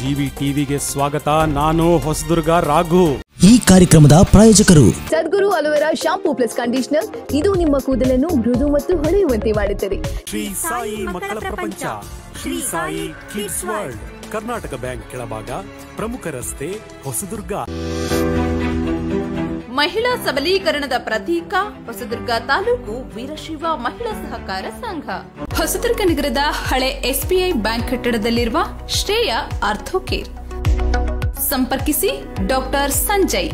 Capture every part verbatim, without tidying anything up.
GV ಟಿವಿಗೆ ಸ್ವಾಗತ. ನಾನು ಹೊಸದುರ್ಗ ರಾಘು. ಈ ಕಾರ್ಯಕ್ರಮದ ಪ್ರಾಯೋಜಕರು Sadguru aloe vera shampoo plus conditioner. ಇದು ನಿಮ್ಮ ಕೂದಲನ್ನು ಮೃದು ಮತ್ತು ಹೊಳೆಯುವಂತೆ ಮಾಡುತ್ತದೆ. ಶ್ರೀ ಸಾಯಿ ಮಕ್ಕಳ ಪ್ರಪಂಚ, Shri Sai kids world, Karnataka bank ಕೆಳಭಾಗ, ಪ್ರಮುಖ ರಸ್ತೆ, ಹೊಸದುರ್ಗ. ಮಹಿಳಾ ಸಬಲೀಕರಣದ ಪ್ರತೀಕ ಹೊಸದುರ್ಗ ತಾಲೂಕು ವೀರಶೈವ ಮಹಿಳಾ ಸಹಕಾರ ಸಂಘ. ಹೊಸದುರ್ಗ ನಗರದ ಹಳೆ ಎಸ್ಬಿಐ ಬ್ಯಾಂಕ್ ಕಟ್ಟಡದಲ್ಲಿರುವ ಶ್ರೇಯ ಆರ್ಥೋಕೇರ್. ಸಂಪರ್ಕಿಸಿ ಡಾಕ್ಟರ್ ಸಂಜಯ್.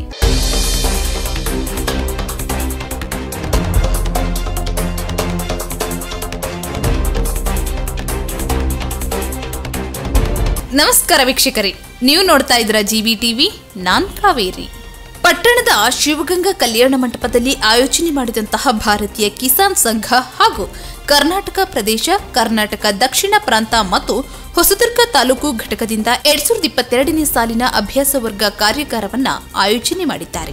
ನಮಸ್ಕಾರ ವೀಕ್ಷಕರೇ, ನೀವು ನೋಡ್ತಾ ಇದ್ದೀರಾ ಜಿವಿ ಟಿವಿ. ನಾನ್ ಕಾವೇರಿ. ಪಟ್ಟಣದ ಶಿವಗಂಗಾ ಕಲ್ಯಾಣ ಮಂಟಪದಲ್ಲಿ ಆಯೋಜನೆ ಮಾಡಿದಂತಹ ಭಾರತೀಯ ಕಿಸಾನ್ ಸಂಘ ಹಾಗೂ ಕರ್ನಾಟಕ ಪ್ರದೇಶ, ಕರ್ನಾಟಕ ದಕ್ಷಿಣ ಪ್ರಾಂತ ಮತ್ತು ಹೊಸದುರ್ಗ ತಾಲೂಕು ಘಟಕದಿಂದ ಎರಡ್ ಸಾವಿರದ ಇಪ್ಪತ್ತೆರಡನೇ ಸಾಲಿನ ಅಭ್ಯಾಸ ವರ್ಗ ಕಾರ್ಯಾಗಾರವನ್ನು ಆಯೋಜನೆ ಮಾಡಿದ್ದಾರೆ.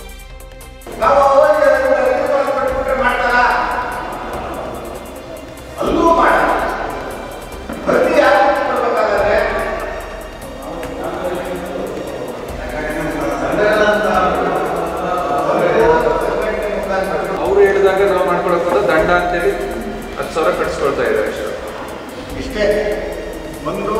ನಾವು ಮಾಡ್ಕೊಳಕ್ಕೆ ದಂಡ ಅಂತೇಳಿ ಹತ್ತು ಸಾವಿರ ಕಟ್ಸ್ಕೊಳ್ತಾ ಇದ್ದಾರೆ. ಇಷ್ಟೇ ಒಂದು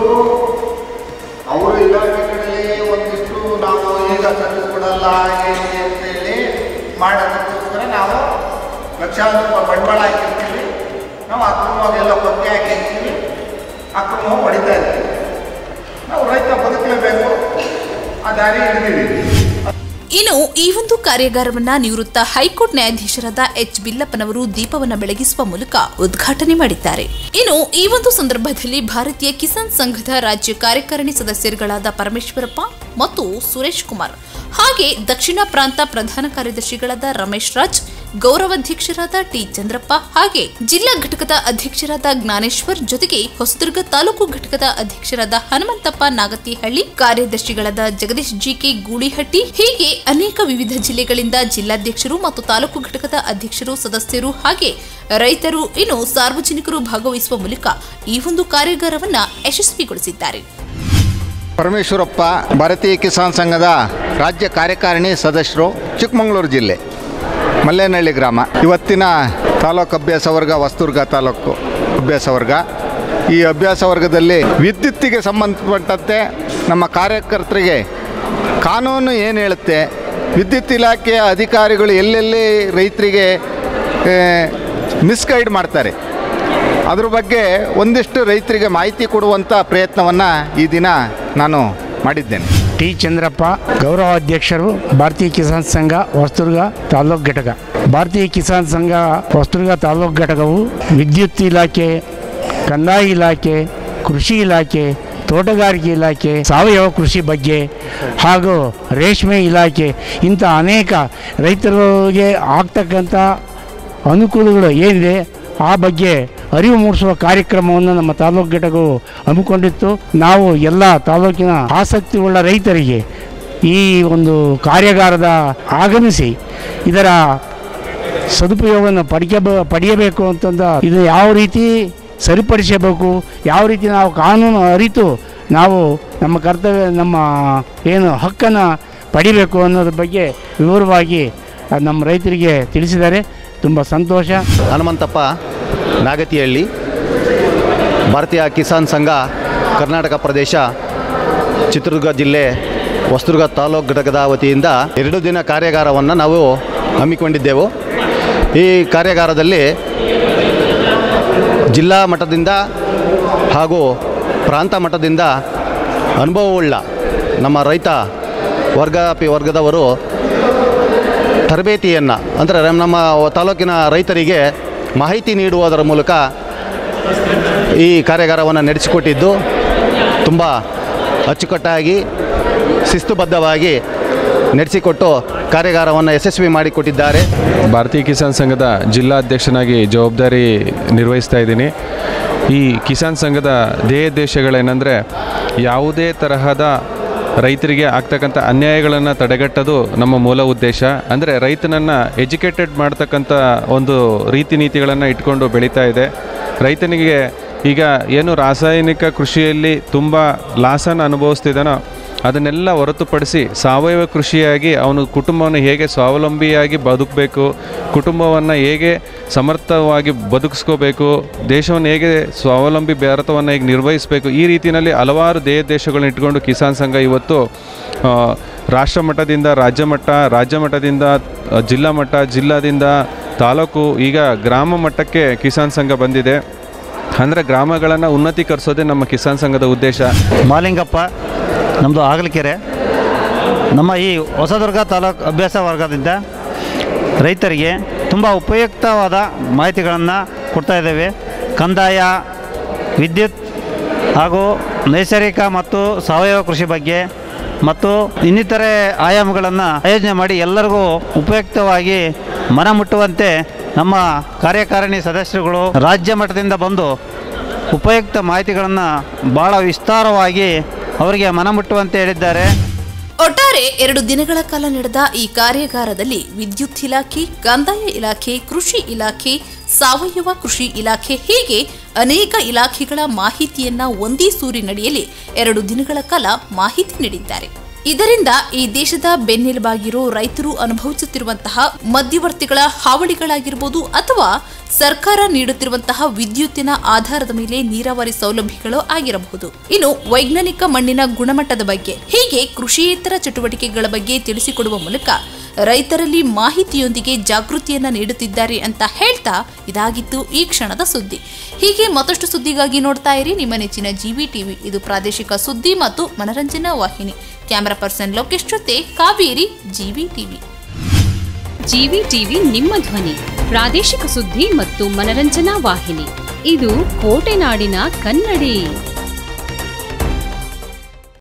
ಅವರು ಇಲಾಖೆ ಕಡೆಯಲ್ಲಿ ಒಂದಿಷ್ಟು ನಾವು ಈಗ ಸಲ್ಲಿಸ್ಕೊಡಲ್ಲ ಹೇಗೆ ಅಂತೇಳಿ ಮಾಡೋದಕ್ಕೋಸ್ಕರ ನಾವು ಲಕ್ಷಾಂತರ ರೂಪಾಯಿ ಬಂಡವಾಳ ಹಾಕಿರ್ತೀವಿ. ನಾವು ಅಕ್ರಮವಾಗಿ ಎಲ್ಲ ಪತ್ತೆ ಹಾಕಿರ್ತೀವಿ, ಅಕ್ರಮವಾಗಿ ಹೊಡಿತಾ ಇರ್ತೀವಿ. ನಾವು ರೈತ ಬದುಕಲೇಬೇಕು, ಆ ದಾರಿ ಹಿಡಿದಿದ್ದೀವಿ. ಇನ್ನು ಈ ಒಂದು ಕಾರ್ಯಾಗಾರವನ್ನ ನಿವೃತ್ತ ಹೈಕೋರ್ಟ್ ನ್ಯಾಯಾಧೀಶರಾದ ಎಚ್ ಬಿಲ್ಲಪ್ಪನವರು ದೀಪವನ್ನು ಬೆಳಗಿಸುವ ಮೂಲಕ ಉದ್ಘಾಟನೆ ಮಾಡಿದ್ದಾರೆ. ಇನ್ನು ಈ ಒಂದು ಸಂದರ್ಭದಲ್ಲಿ ಭಾರತೀಯ ಕಿಸಾನ್ ಸಂಘದ ರಾಜ್ಯ ಕಾರ್ಯಕಾರಿಣಿ ಸದಸ್ಯರುಗಳಾದ ಪರಮೇಶ್ವರಪ್ಪ ಮತ್ತು ಸುರೇಶ್ ಕುಮಾರ್, ಹಾಗೆ ದಕ್ಷಿಣ ಪ್ರಾಂತ ಪ್ರಧಾನ ಕಾರ್ಯದರ್ಶಿಗಳಾದ ರಮೇಶ್ ರಾಜ್, ಗೌರವಾಧ್ಯಕ್ಷರಾದ ಟಿ ಚಂದ್ರಪ್ಪ, ಹಾಗೆ ಜಿಲ್ಲಾ ಘಟಕದ ಅಧ್ಯಕ್ಷರಾದ ಜ್ಞಾನೇಶ್ವರ್, ಜೊತೆಗೆ ಹೊಸದುರ್ಗ ತಾಲೂಕು ಘಟಕದ ಅಧ್ಯಕ್ಷರಾದ ಹನುಮಂತಪ್ಪ ನಾಗತಿಹಳ್ಳಿ, ಕಾರ್ಯದರ್ಶಿಗಳಾದ ಜಗದೀಶ್ ಜಿಕೆ ಗೂಳಿಹಟ್ಟಿ, ಹೀಗೆ ಅನೇಕ ವಿವಿಧ ಜಿಲ್ಲೆಗಳಿಂದ ಜಿಲ್ಲಾಧ್ಯಕ್ಷರು ಮತ್ತು ತಾಲೂಕು ಘಟಕದ ಅಧ್ಯಕ್ಷರು, ಸದಸ್ಯರು, ಹಾಗೆ ರೈತರು, ಇನ್ನು ಸಾರ್ವಜನಿಕರು ಭಾಗವಹಿಸುವ ಮೂಲಕ ಈ ಒಂದು ಕಾರ್ಯಾಗಾರವನ್ನು ಯಶಸ್ವಿಗೊಳಿಸಿದ್ದಾರೆ. ಪರಮೇಶ್ವರಪ್ಪ, ಭಾರತೀಯ ಕಿಸಾನ್ ಸಂಘದ ರಾಜ್ಯ ಕಾರ್ಯಕಾರಿಣಿ ಸದಸ್ಯರು, ಚಿಕ್ಕಮಗಳೂರು ಜಿಲ್ಲೆ, ಮಲ್ಲೇನಹಳ್ಳಿ ಗ್ರಾಮ. ಇವತ್ತಿನ ತಾಲೂಕು ಅಭ್ಯಾಸ ವರ್ಗ ಹೊಸದುರ್ಗ ತಾಲೂಕು ಅಭ್ಯಾಸ ವರ್ಗ. ಈ ಅಭ್ಯಾಸ ವರ್ಗದಲ್ಲಿ ವಿದ್ಯುತ್ತಿಗೆ ಸಂಬಂಧಪಟ್ಟಂತೆ ನಮ್ಮ ಕಾರ್ಯಕರ್ತರಿಗೆ ಕಾನೂನು ಏನು ಹೇಳುತ್ತೆ, ವಿದ್ಯುತ್ ಇಲಾಖೆಯ ಅಧಿಕಾರಿಗಳು ಎಲ್ಲೆಲ್ಲಿ ರೈತರಿಗೆ ಮಿಸ್ಗೈಡ್ ಮಾಡ್ತಾರೆ, ಅದ್ರ ಬಗ್ಗೆ ಒಂದಿಷ್ಟು ರೈತರಿಗೆ ಮಾಹಿತಿ ಕೊಡುವಂಥ ಪ್ರಯತ್ನವನ್ನು ಈ ದಿನ ನಾನು ಮಾಡಿದ್ದೇನೆ. ಟಿ ಚಂದ್ರಪ್ಪ, ಗೌರವಾಧ್ಯಕ್ಷರು, ಭಾರತೀಯ ಕಿಸಾನ್ ಸಂಘ ಹೊಸದುರ್ಗ ತಾಲೂಕು ಘಟಕ. ಭಾರತೀಯ ಕಿಸಾನ್ ಸಂಘ ಹೊಸದುರ್ಗ ತಾಲೂಕು ಘಟಕವು ವಿದ್ಯುತ್ ಇಲಾಖೆ, ಕಂದಾಯ ಇಲಾಖೆ, ಕೃಷಿ ಇಲಾಖೆ, ತೋಟಗಾರಿಕೆ ಇಲಾಖೆ, ಸಾವಯವ ಕೃಷಿ ಬಗ್ಗೆ ಹಾಗೂ ರೇಷ್ಮೆ ಇಲಾಖೆ, ಇಂಥ ಅನೇಕ ರೈತರಿಗೆ ಆಗ್ತಕ್ಕಂಥ ಅನುಕೂಲಗಳು ಏನಿದೆ ಆ ಬಗ್ಗೆ ಅರಿವು ಮೂಡಿಸುವ ಕಾರ್ಯಕ್ರಮವನ್ನು ನಮ್ಮ ತಾಲೂಕು ಘಟಕವು ಹಮ್ಮಿಕೊಂಡಿತ್ತು. ನಾವು ಎಲ್ಲ ತಾಲೂಕಿನ ಆಸಕ್ತಿ ಉಳ್ಳ ರೈತರಿಗೆ ಈ ಒಂದು ಕಾರ್ಯಾಗಾರದ ಆಗಮಿಸಿ ಇದರ ಸದುಪಯೋಗವನ್ನು ಪಡಿಕೆ ಪಡೆಯಬೇಕು ಅಂತಂದ ಇದು ಯಾವ ರೀತಿ ಸರಿಪಡಿಸಬೇಕು, ಯಾವ ರೀತಿ ನಾವು ಕಾನೂನು ಅರಿತು ನಾವು ನಮ್ಮ ಕರ್ತವ್ಯ, ನಮ್ಮ ಏನು ಹಕ್ಕನ್ನು ಪಡಿಬೇಕು ಅನ್ನೋದ್ರ ಬಗ್ಗೆ ವಿವರವಾಗಿ ನಮ್ಮ ರೈತರಿಗೆ ತಿಳಿಸಿದ್ದಾರೆ. ತುಂಬ ಸಂತೋಷ. ಹನುಮಂತಪ್ಪ ನಾಗತಿಹಳ್ಳಿ, ಭಾರತೀಯ ಕಿಸಾನ್ ಸಂಘ ಕರ್ನಾಟಕ ಪ್ರದೇಶ, ಚಿತ್ರದುರ್ಗ ಜಿಲ್ಲೆ, ಹೊಸದುರ್ಗ ತಾಲೂಕು ಘಟಕದ ವತಿಯಿಂದ ಎರಡು ದಿನ ಕಾರ್ಯಾಗಾರವನ್ನು ನಾವು ಹಮ್ಮಿಕೊಂಡಿದ್ದೆವು. ಈ ಕಾರ್ಯಾಗಾರದಲ್ಲಿ ಜಿಲ್ಲಾ ಮಟ್ಟದಿಂದ ಹಾಗೂ ಪ್ರಾಂತ ಮಟ್ಟದಿಂದ ಅನುಭವವುಳ್ಳ ನಮ್ಮ ರೈತ ವರ್ಗ ಪಿ ವರ್ಗದವರು ತರಬೇತಿಯನ್ನು, ಅಂದರೆ ನಮ್ಮ ತಾಲೂಕಿನ ರೈತರಿಗೆ ಮಾಹಿತಿ ನೀಡುವುದರ ಮೂಲಕ ಈ ಕಾರ್ಯಾಗಾರವನ್ನು ನಡೆಸಿಕೊಟ್ಟಿದ್ದು ತುಂಬ ಅಚ್ಚುಕಟ್ಟಾಗಿ ಶಿಸ್ತುಬದ್ಧವಾಗಿ ನಡೆಸಿಕೊಟ್ಟು ಕಾರ್ಯಾಗಾರವನ್ನು ಯಶಸ್ವಿ ಮಾಡಿಕೊಟ್ಟಿದ್ದಾರೆ. ಭಾರತೀಯ ಕಿಸಾನ್ ಸಂಘದ ಜಿಲ್ಲಾಧ್ಯಕ್ಷನಾಗಿ ಜವಾಬ್ದಾರಿ ನಿರ್ವಹಿಸ್ತಾ ಇದ್ದೀನಿ. ಈ ಕಿಸಾನ್ ಸಂಘದ ಧ್ಯೇಯೋದ್ದೇಶಗಳೇನೆಂದರೆ ಯಾವುದೇ ತರಹದ ರೈತರಿಗೆ ಆಗ್ತಕ್ಕಂಥ ಅನ್ಯಾಯಗಳನ್ನು ತಡೆಗಟ್ಟೋದು ನಮ್ಮ ಮೂಲ ಉದ್ದೇಶ. ಅಂದರೆ ರೈತನನ್ನು ಎಜುಕೇಟೆಡ್ ಮಾಡ್ತಕ್ಕಂಥ ಒಂದು ರೀತಿ ನೀತಿಗಳನ್ನು ಇಟ್ಕೊಂಡು ಬೆಳೀತಾ ಇದೆ. ರೈತನಿಗೆ ಈಗ ಏನು ರಾಸಾಯನಿಕ ಕೃಷಿಯಲ್ಲಿ ತುಂಬ ಲಾಸನ್ನು ಅನುಭವಿಸ್ತಿದ್ದಾನೋ ಅದನ್ನೆಲ್ಲ ಹೊರತುಪಡಿಸಿ ಸಾವಯವ ಕೃಷಿಯಾಗಿ ಅವನು ಕುಟುಂಬವನ್ನು ಹೇಗೆ ಸ್ವಾವಲಂಬಿಯಾಗಿ ಬದುಕಬೇಕು, ಕುಟುಂಬವನ್ನು ಹೇಗೆ ಸಮರ್ಥವಾಗಿ ಬದುಕಿಸ್ಕೋಬೇಕು, ದೇಶವನ್ನು ಹೇಗೆ ಸ್ವಾವಲಂಬಿ ಭಾರತವನ್ನು ಹೇಗೆ ನಿರ್ವಹಿಸಬೇಕು, ಈ ರೀತಿಯಲ್ಲಿ ಹಲವಾರು ದೇಶ ದೇಶಗಳನ್ನ ಇಟ್ಕೊಂಡು ಕಿಸಾನ್ ಸಂಘ ಇವತ್ತು ರಾಷ್ಟ್ರ ಮಟ್ಟದಿಂದ ರಾಜ್ಯ ಮಟ್ಟ, ರಾಜ್ಯ ಮಟ್ಟದಿಂದ ಜಿಲ್ಲಾ ಮಟ್ಟ, ಜಿಲ್ಲಾದಿಂದ ತಾಲೂಕು, ಈಗ ಗ್ರಾಮ ಮಟ್ಟಕ್ಕೆ ಕಿಸಾನ್ ಸಂಘ ಬಂದಿದೆ. ಅಂದರೆ ಗ್ರಾಮಗಳನ್ನು ಉನ್ನತೀಕರಿಸೋದೇ ನಮ್ಮ ಕಿಸಾನ್ ಸಂಘದ ಉದ್ದೇಶ. ಮಾಲಿಂಗಪ್ಪ, ನಮ್ಮದು ಆಗಲಕೆರೆ. ನಮ್ಮ ಈ ಹೊಸದುರ್ಗ ತಾಲೂಕು ಅಭ್ಯಾಸ ವರ್ಗದಿಂದ ರೈತರಿಗೆ ತುಂಬ ಉಪಯುಕ್ತವಾದ ಮಾಹಿತಿಗಳನ್ನು ಕೊಡ್ತಾಯಿದ್ದೇವೆ. ಕಂದಾಯ, ವಿದ್ಯುತ್ ಹಾಗೂ ನೈಸರ್ಗಿಕ ಮತ್ತು ಸಾವಯವ ಕೃಷಿ ಬಗ್ಗೆ ಮತ್ತು ಇನ್ನಿತರೆ ಆಯಾಮಗಳನ್ನು ಆಯೋಜನೆ ಮಾಡಿ ಎಲ್ಲರಿಗೂ ಉಪಯುಕ್ತವಾಗಿ ಮನಮುಟ್ಟುವಂತೆ ನಮ್ಮ ಕಾರ್ಯಕಾರಿಣಿ ಸದಸ್ಯರುಗಳು ರಾಜ್ಯ ಮಟ್ಟದಿಂದ ಬಂದು ಉಪಯುಕ್ತ ಮಾಹಿತಿಗಳನ್ನು ಭಾಳ ವಿಸ್ತಾರವಾಗಿ ಅವರಿಗೆ ಮನಮುಟ್ಟುವಂತೆ ಹೇಳಿದ್ದಾರೆ. ಒಟ್ಟಾರೆ ಎರಡು ದಿನಗಳ ಕಾಲ ನಡೆದ ಈ ಕಾರ್ಯಾಗಾರದಲ್ಲಿ ವಿದ್ಯುತ್ ಇಲಾಖೆ, ಕಂದಾಯ ಇಲಾಖೆ, ಕೃಷಿ ಇಲಾಖೆ, ಸಾವಯವ ಕೃಷಿ ಇಲಾಖೆ ಹೀಗೆ ಅನೇಕ ಇಲಾಖೆಗಳ ಮಾಹಿತಿಯನ್ನ ಒಂದೇ ಸೂರಿನಡಿಯಲ್ಲಿ ಎರಡು ದಿನಗಳ ಕಾಲ ಮಾಹಿತಿ ನೀಡಿದ್ದಾರೆ. ಇದರಿಂದ ಈ ದೇಶದ ಬೆನ್ನೆಲುಬಾಗಿರೋ ರೈತರು ಅನುಭವಿಸುತ್ತಿರುವಂತಹ ಮಧ್ಯವರ್ತಿಗಳ ಹಾವಳಿಗಳಾಗಿರಬಹುದು ಅಥವಾ ಸರ್ಕಾರ ನೀಡುತ್ತಿರುವಂತಹ ವಿದ್ಯುತ್ತಿನ ಆಧಾರದ ಮೇಲೆ ನೀರಾವರಿ ಸೌಲಭ್ಯಗಳು ಆಗಿರಬಹುದು, ಇನ್ನು ವೈಜ್ಞಾನಿಕ ಮಣ್ಣಿನ ಗುಣಮಟ್ಟದ ಬಗ್ಗೆ ಹೀಗೆ ಕೃಷಿಯೇತರ ಚಟುವಟಿಕೆಗಳ ಬಗ್ಗೆ ತಿಳಿಸಿಕೊಡುವ ಮೂಲಕ ರೈತರಲ್ಲಿ ಮಾಹಿತಿಯೊಂದಿಗೆ ಜಾಗೃತಿಯನ್ನ ನೀಡುತ್ತಿದ್ದಾರೆ ಅಂತ ಹೇಳ್ತಾ ಇದಾಗಿತ್ತು ಈ ಕ್ಷಣದ ಸುದ್ದಿ. ಹೀಗೆ ಮತ್ತಷ್ಟು ಸುದ್ದಿಗಾಗಿ ನೋಡ್ತಾ ಇರಿ ನಿಮ್ಮ ನೆಚ್ಚಿನ ಜಿವಿ ಟಿವಿ. ಇದು ಪ್ರಾದೇಶಿಕ ಸುದ್ದಿ ಮತ್ತು ಮನರಂಜನಾ ವಾಹಿನಿ. ಕ್ಯಾಮರಾ ಪರ್ಸನ್ ಲೋಕೇಶ್ ಜೊತೆ Kaveri, GV TV. GV TV ನಿಮ್ಮ ಧ್ವನಿ, ಪ್ರಾದೇಶಿಕ ಸುದ್ದಿ ಮತ್ತು ಮನರಂಜನಾ ವಾಹಿನಿ. ಇದು ಕೋಟೆನಾಡಿನ ಕನ್ನಡಿ.